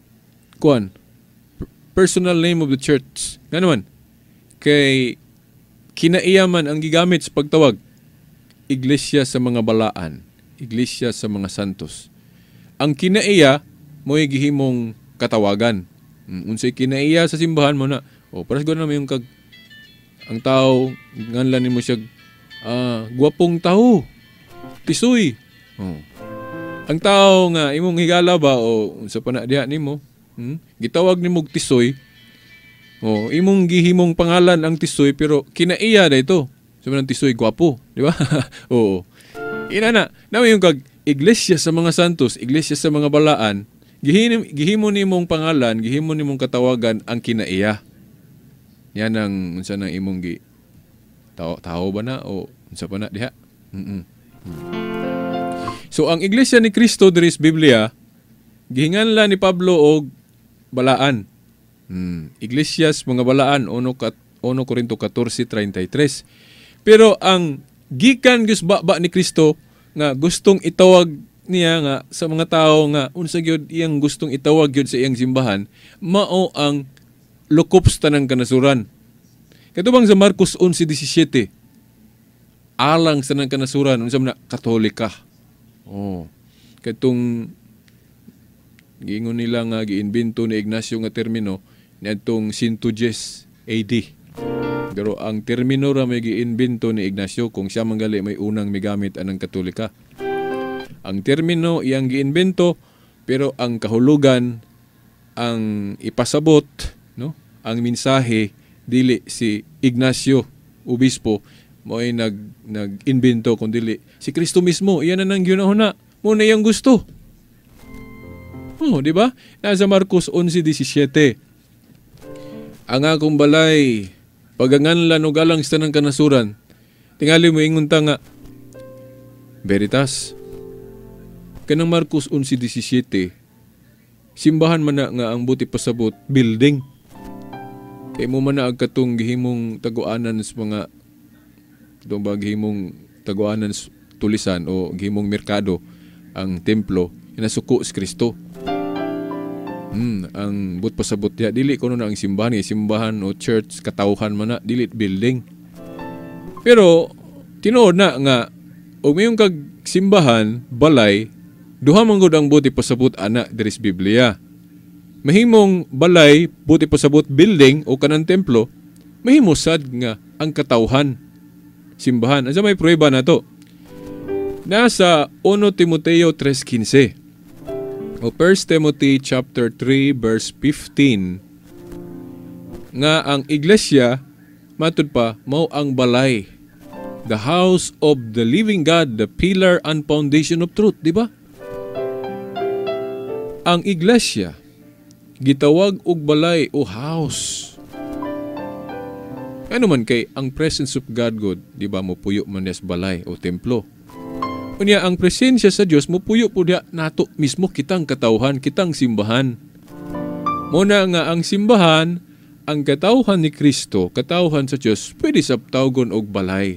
personal name of the church. Nga naman, kay kinaiyaman ang gigamit sa pagtawag. Iglesia sa mga balaan. Iglesia sa mga santos. Ang kinaiya, mo'y gihimong katawagan. Unsay kinaiya sa simbahan mo na, paras gano'n naman yung ang tao, nganlan ni mo siya, guwapong tao, tisoy. Ang tao nga, imong higala ba, unsa pa na diha ni mo, gitawag ni mong tisoy. Imong gihimong pangalan ang tisoy pero kinaiya na ito. Sabi ng tisoy, gwapo. Di ba? Oo. Inana, namin yung iglesia sa mga santos, iglesia sa mga balaan, gihimo ni mong pangalan, gihimo ni mong katawagan ang kinaiya. Yan ang unsa nang imong tao ba na o unsa pa na diha? So ang iglesia ni Cristo diri sa Biblia, gihinganlan ni Pablo og balaan. Iglesias mga balaan 1 Corinto 14:33. Pero ang gikan gusbaba ni Kristo nga gustong itawag niya nga sa mga tao nga unsa gyud iyang gustong itawag gyud sa iyang simbahan, mao ang lukops tanang kanasuran. Katubang sa Marcos 11:17. Alang sa nang kanasuran unsa man na Katolika. Katong giingon nila nga giinbento ni Ignacio nga termino niadtong 110 AD. Pero ang termino ra may giinbento ni Ignacio kung siya manggali may unang migamit anang Katolika. Ang termino iyang giinbento pero ang kahulugan ang ipasabot, no? Ang mensahe dili si Ignacio obispo mo ay nag-invento kundi si Kristo mismo. Iyan na nang ginahuna mo na iyang gusto. Di ba? Nasa Marcos 11:17. Ang akong balay, paganganlan o galang sa tanang kanasuran, tingali mo ingon ta nga, Veritas. Kanang Marcos 11:17, simbahan man na nga ang buti pasabot, building. Kaya mo man na ang katong gihimong taguanan sa mga, gihimong taguanan sa tulisan o gihimong merkado, ang templo, inasuko si Kristo. Ang but pasabot ya dili kuno na ang simbahan o church katawhan man na dili building. Pero tinuod na nga og mayong kag simbahan balay duha man gud ang buti pasabot ana diri sa Biblia. Mahimong balay buti pasabot building o kanang templo, mahimo sad nga ang katawhan simbahan. Asa may prueba na to? Nasa 1 Timoteo 3:15. O 1 Timothy chapter 3 verse 15 nga ang iglesia matud pa mao ang balay, the house of the living God, the pillar and foundation of truth, di ba? Ang iglesia gitawag og balay o house. Ano man kay ang presence of God, di ba, mo puyo man sa balay o templo. Unya ang presensya sa Dios mupuyo po dia nato mismo kitang katawhan, kitang simbahan. Muna nga ang simbahan, ang katawhan ni Kristo, katawhan sa Dios, pwede sa tawgon og balay.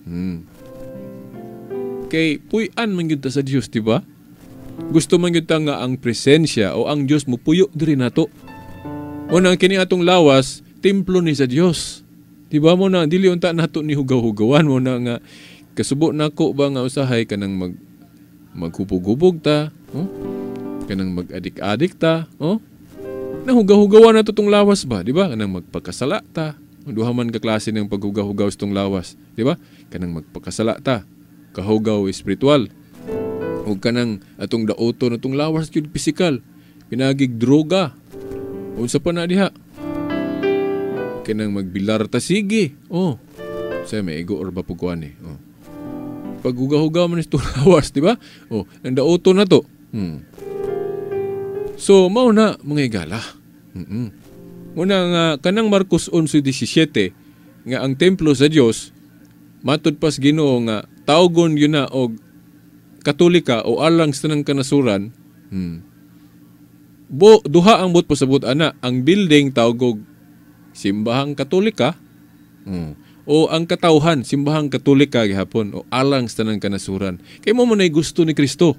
Kay puy-an man gyud ta sa Dios, di ba? Gusto man gyud ta nga ang presensya o ang Dios mupuyo diri nato. Muna kini atong lawas, templo ni sa Dios. Di ba mo na dili unta nato ni hugaw-hugawan mo na nga kasubo nako ba nga usahay kanang maghubog-hubog ta, kanang mag-adik-adik ta, Nahugaw-hugawan na to tong lawas ba, di ba? Kanang magpakasala ta. Duha man ka klase ng paghugaw-hugaw sa tong lawas, di ba? Kanang magpakasala ta. Kahugaw espiritual. O kanang atong daoto na tong lawas jud pisikal. Pinagig droga. Unsa pa na diha? Kanang magbilar ta sige. Oh. Say may ego or ba pugkuan eh. Oh. Paghugaw-hugaw man itong lawas, di ba? Oh, nang daoto na to. So, mao na mga igala. Muna nga, kanang Marcos 11:17, nga ang templo sa Dios matud pas Ginoo nga, tawgon yun na og Katolika o alang sa tanang kanasuran, duha ang bot pasabot ana, ang building tawgog simbahang Katolika, o ang katawhan, simbahang Katolika gihapon, o alang sa tanang kanasuran. Kay mo manay gusto ni Kristo.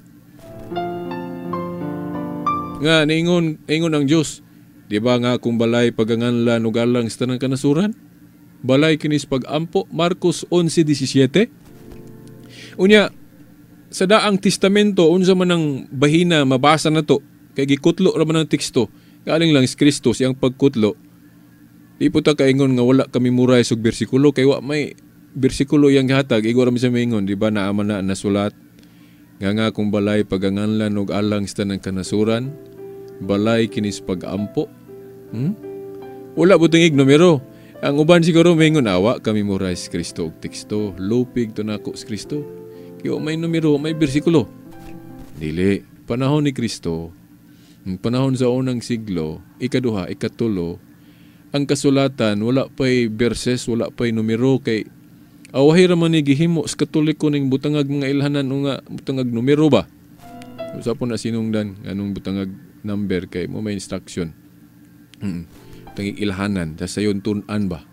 Nga, naingon ang Diyos, di ba nga kung balay paganganlan ug alang sa tanang kanasuran? Balay kinis pag-ampo, Marcos 11:17. Unya, sa daang testamento, unsa man ang bahina, mabasa na to, kay gikutlo raman ang teksto, galing lang si Kristo, siyang pagkutlo. Di po ta kaingon nga wala kami muray sa bersikulo, kay wa may bersikulo yang gihatag, igwa rami sa maingon, di ba naaman na nasulat, nga kung balay paganganlan ug alang sa tanang kanasuran, balay kinis pag-ampo. Wala butang numero. Ang uban siguro maingon, awa kami muray sa Kristo og teksto, lupig to nako sa Kristo. Kaya may numero, may bersikulo. Dili, panahon ni Kristo, panahon sa unang siglo, ikaduha, ikatulo, ang kasulatan, wala pa'y verses, wala pa'y numero, kay awahi raman ni gihimo sa Katoliko ning butangag mga ilhanan o nga butangag numero ba? Usa po na sinungdan, anong butangag number, kay mo may instruction. Butangig ilhanan, tas sayon tunan ba?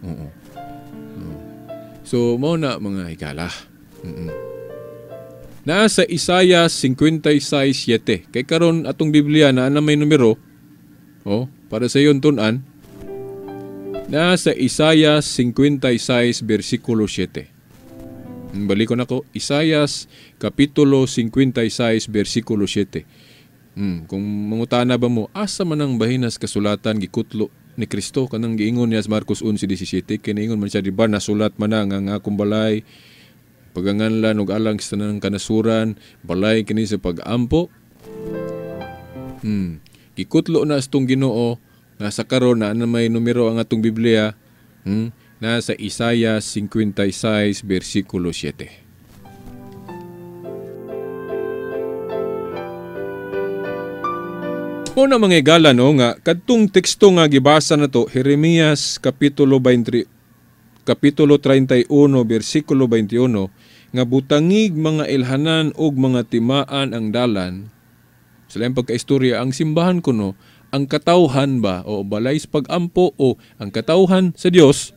So, mao na mga higala. Nasa Isaiah 56:7. Kay karon atong Biblia na may numero, para sa iyon tunan, nasa Isaiah 56 versikulo 7. Balik ko na ko, Isaiah kapitulo 56 versikulo 7. Kung mangutana ba mo, asa man ang bahinas kasulatan gikutlo ni Kristo kanang giingon niya sa Marcos 11:17, kinaingon man siya, di ba nasulat man nga akong balay paganganlan ug alang sa tanang kanasuran, balay kini sa pag-ampo. Gikutlo na sa tong Ginoo nga sa karon na may numero ang atong Biblia, nasa Isaiah 56 versikulo 7. Una mga igala no nga kadtong teksto nga gibasa nato, Jeremias kapitulo 31 versikulo 21, nga butangig mga ilhanan og mga timaan ang dalan. Sa laing pagkaistorya, ang simbahan kuno, ang katawhan ba o balay sa pag-ampo o ang katawhan sa Dios,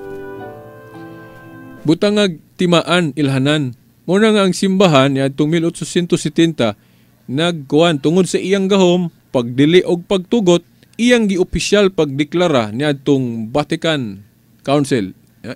butangag timaan ilhanan. Muna nga ang simbahan niadtong 1870 nagkuan tungod sa iyang gahom, pagdili og pagtugot, iyang giopisyal pagdeklara niadtong Vatican Council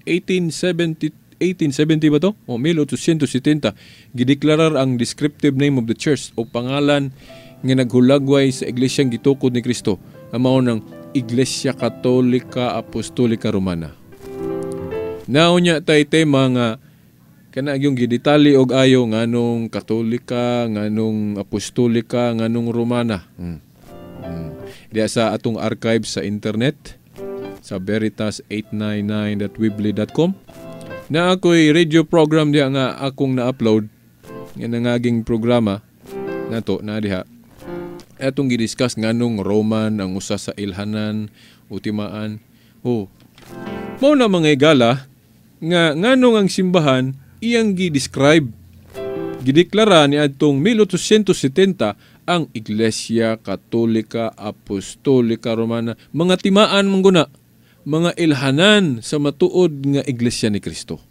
1870 ba to? O 1870 gideklarar ang descriptive name of the church o pangalan nga naghulagway sa iglesyang gitukod ni Kristo, ang mao ng Iglesia Katolika Apostolika Romana. Naunya tay tema nga kana yung gidetali og ayo nganong Katolika, nganong Apostolika, nganong Romana. Diya sa atong archive sa internet sa veritas899.weebly.com na ako'y radio program diya nga akong na-upload nga nangaging programa nato na diha. Atong gidiscuss nganong Roman ang usa sa ilhanan utimaan. Mao na mga igala nga nganong ang simbahan iyang gi-describe, gideklara ni adtong 1870 ang Iglesia Katolika Apostolika Romana, mga timaan mangguna, mga ilhanan sa matuod nga Iglesia ni Kristo.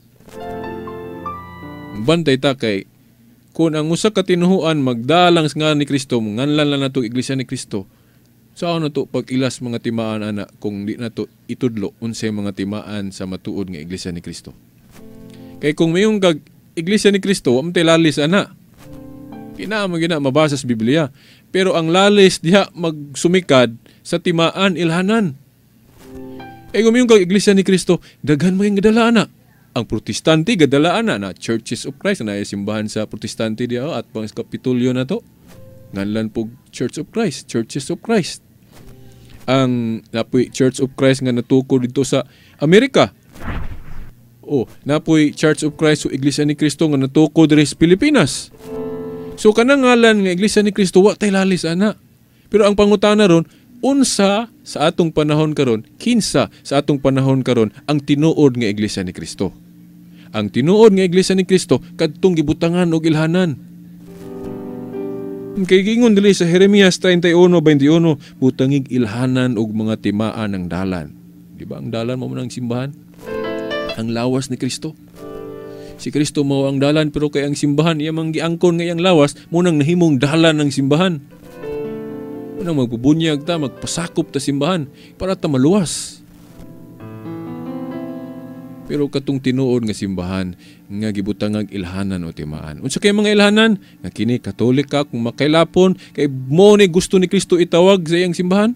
Bantay ta kay kung ang usa ka tinuhuan magdalang nga ni Kristo, nganlan lang nato Iglesia ni Kristo, saan na to pag-ilas mga timaan ana kung di na to itudlo unsay mga timaan sa matuod nga Iglesia ni Kristo. Kay kung mayong Iglesia ni Kristo, amtay lalis ana. Kinamagina mabasa sa Biblia. Pero ang lalis diha magsumikad sa timaan ilhanan. Gumiyong kag Iglesia ni Cristo, daghan mo yung gadalaan na. Ang Protestante gadalaan na Churches of Christ na simbahan sa Protestante diha at pang kapitulyo na to. Nganlan po Church of Christ, Churches of Christ. Ang napoy Church of Christ nga natuko dito sa Amerika. Napoy Church of Christ o Iglesia ni Cristo nga natuko diri sa Pilipinas. So kanang ngalan nga Iglesia ni Cristo wa tay lalis ana. Pero ang pangutana ron, unsa sa atong panahon karon, kinsa sa atong panahon karon ang tinuod nga Iglesia ni Cristo. Ang tinuod nga Iglesia ni Cristo kadtong gibutangan og ilhanan. Kay gingon dili sa Jeremias 31:21, butangig ilhanan og mga timaan ng dalan. Di ba ang dalan mo nang simbahan? Ang lawas ni Kristo. Si Kristo mao ang dalan pero kay ang simbahan iya mang giangkon nga iyang lawas mo nang nahimong dalan ng simbahan. Unang magbubunyag ta, magpasakop ta simbahan para ta maluwas. Pero katong tinuod nga simbahan nga gibutangag ilhanan o timaan. Unsa kay mga ilhanan? Nga kini Katolik ka kung makailapon kay mo ni gusto ni Kristo itawag sa iyang simbahan.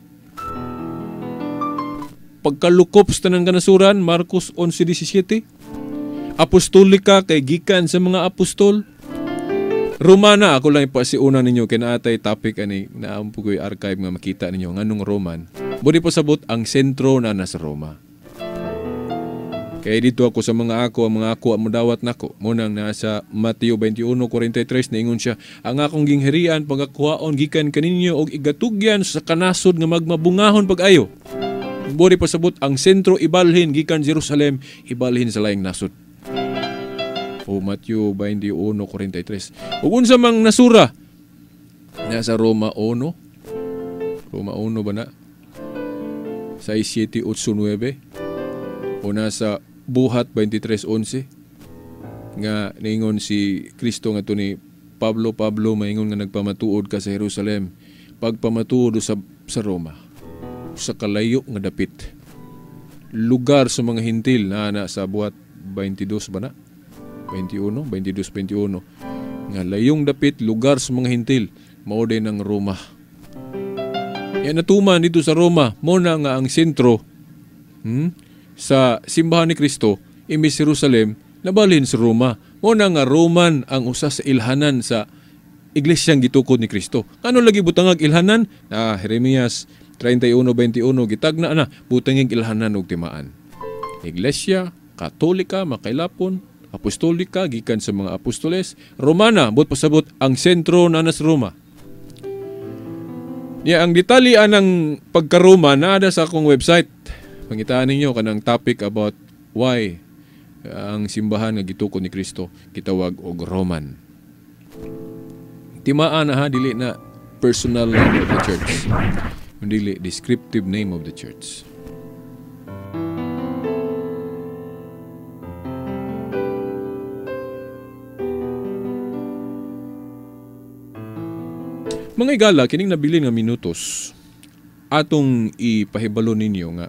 Pagkalukop sa tanang kanasuran, Marcos 11:17. Apostolika kay gikan sa mga apostol. Romana, ako lang ipasiuna ninyo kay naatay topic ani naampo ko'y archive nga makita ninyo nganong Roman. Budi po sabot ang sentro na nasa Roma. Kaya dito ako sa mga ako, ang mga ako ang mudawat nako. Munang nasa Mateo 21:43 naingon siya, ang akong ginghirian pagakuhaon gikan kaninyo og igatugyan sa kanasod nga magmabungahon pag-ayo. Budi pasabot ang sentro ibalhin gikan Jerusalem, ibalhin sa laing nasod. Mateo 21:43. Ug unsa mang nasura? Nasa Roma 1. Roma 1 ba na? 6:7-8-9. O nasa Buhat 23:11 nga naingon si Kristo nga to ni Pablo maingon nga nagpamatuod ka sa Jerusalem pagpamatuod sa Roma sa kalayo nga dapit lugar sa mga hintil na sa Buhat 22 ba na 22 nga layong dapit lugar sa mga hintil mao din ang Roma. Yan natuman dito sa Roma mo na nga ang sentro sa simbahan ni Kristo, imbis Jerusalem, nabalhin sa Roma. Muna nga Roman ang usa sa ilhanan sa iglesyang gitukod ni Kristo. Ano lagi butangag ilhanan? Jeremias 31:21 gitagna na butangig ilhanan og timaan. Iglesia Katolika makailapon, apostolika gikan sa mga apostoles, Romana but pasabot ang sentro na nas Roma. Ang detalye ng pagka-Roma naada sa akong website. Pangitaan ninyo kanang topic about why ang simbahan nga gitukod ni Kristo gitawag og Roman. Timaan na dili na personal name of the church. Dili descriptive name of the church. Mga igala, kining nabilin nga minutos atong ipahibalo ninyo nga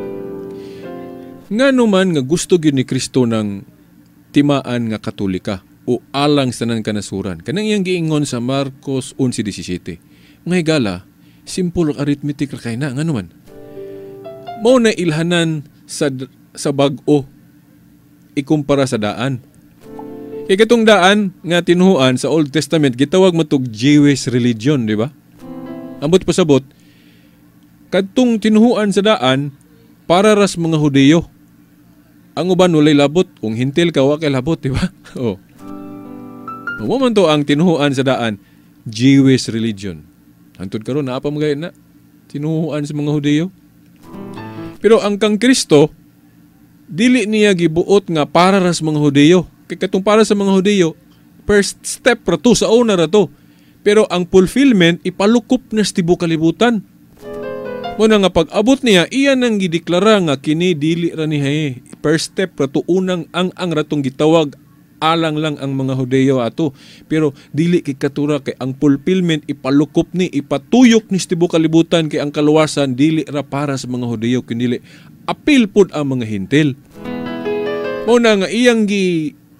naman nga gusto gyud ni Kristo ng timaan nga Katolika o alang sa tanan kanasuran. Kanang iyang giingon sa Marcos 11:17. Mga higala, simple arithmetic ra kay na nganuman. Mao na ilhanan sa bag-o ikumpara sa daan. Kay katong daan nga tinuhuan sa Old Testament gitawag matug Jewish religion, di ba? Ambot pasabot kadtong tinuhuan sa daan para ras mga Hudiyo. Ang uban walay labot, kung hintil ka wa kay labot, di ba? Mo man to ang tinuhuan sa daan, Jewish religion. Hantod karon naa pa magay na tinuhuan sa mga Hudiyo. Pero ang kang Kristo dili niya gibuot nga para ras mga Hudiyo. Kay katong para sa mga Hudiyo, first step ra to sa una ra to. Pero ang fulfillment ipalukop na sa tibuok kalibutan. Muna nga pag-abot niya, iyan ang gideklara nga kini dili ra niya. First step rato unang ang ratong gitawag alang lang ang mga Hudiyo ato. Pero dili kay katura kay ang fulfillment ipalukop ni ipatuyok ni tibuok kalibutan kay ang kaluwasan dili ra para sa mga Hudiyo kundi apil pud ang mga hintil. Muna nga iyang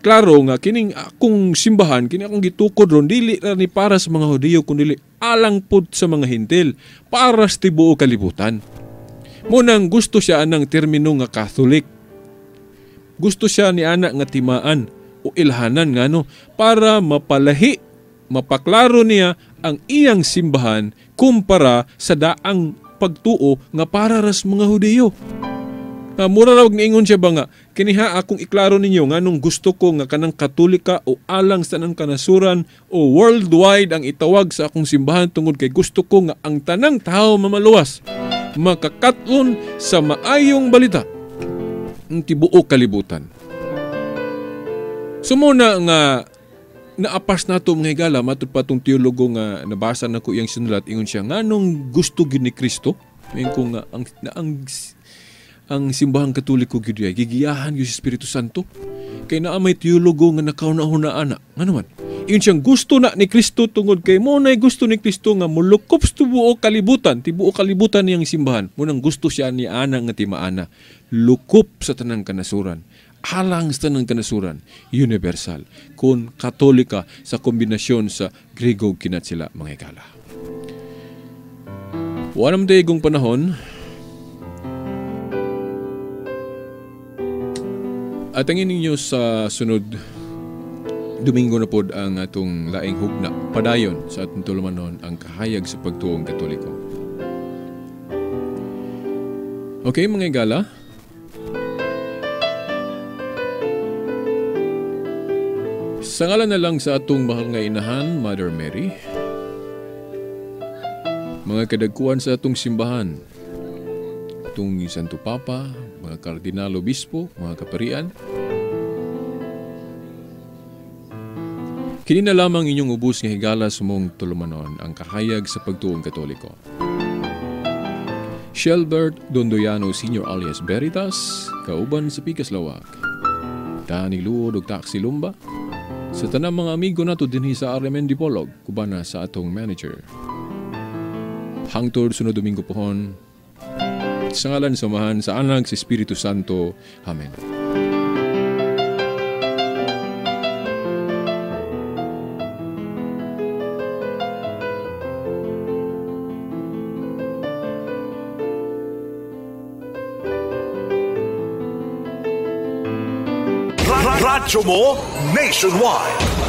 klaro nga kining akong simbahan, kini akong gitukod ron dili ra ni para sa mga Hudiyo kundi alang pud sa mga Hintil, para sa tibuok kalibutan. Munang gusto siya anang termino nga Catholic. Gusto siya ni ana nga timaan o ilhanan nga para mapaklaro niya ang iyang simbahan kumpara sa daang pagtuo nga para ras mga Hudiyo. Mura rawag niingon siya ba nga, kiniha akong iklaro ninyo nga nung gusto ko nga kanang Katolika o alang sa nang kanasuran o worldwide ang itawag sa akong simbahan tungod kay gusto ko nga ang tanang tao mamaluwas, makakatlon sa maayong balita ang tibuok kalibutan. Sumuna nga naapas nato mga higala matud pa tong teologo nga nabasa nako iyang sinulat, ingon siya nga nung gusto gyud ni Kristo, ko nga ang simbahang Katoliko gyud ay gigiyahan gyud sa Espiritu Santo kay naa may teologo nga nakauna-hunaan nga naman. Iyon siyang gusto na ni Kristo tungod kay mo nay gusto ni Kristo nga mulukop sa tibuok kalibutan niyang simbahan. Munang gusto siya ni ana nga timaana, lukop sa tanang kanasuran, alang sa tanang kanasuran, universal, kun Katolika sa kombinasyon sa Grego kinat sila mga higala. Wanam dayegong panahon, at ang ninyo sa sunod Domingo na pod ang atong laing hugna padayon sa atong tulumanon ang kahayag sa pagtuong Katoliko. Okay mga higala, sa ngalan na lang sa atong mahal nga inahan, Mother Mary, mga kadagkuan sa atong simbahan, atong Santo Papa, mga Kardinal Obispo, mga kaparian, kini na lamang inyong ubos nga higala sa mong tulumanon ang kahayag sa pagtuong Katoliko. Shelbert Dondoyano Sr. alias Veritas, kauban sa Pikas Lawak. Dani Luod ug Taxi Lumba, sa tanang mga amigo nato dinhi sa RMN Dipolog, kubana sa atong manager. Hangtod sunod Domingo pohon, sa ngalan samahan sa anak sa Espiritu Santo. Amen. Radyo mo nationwide.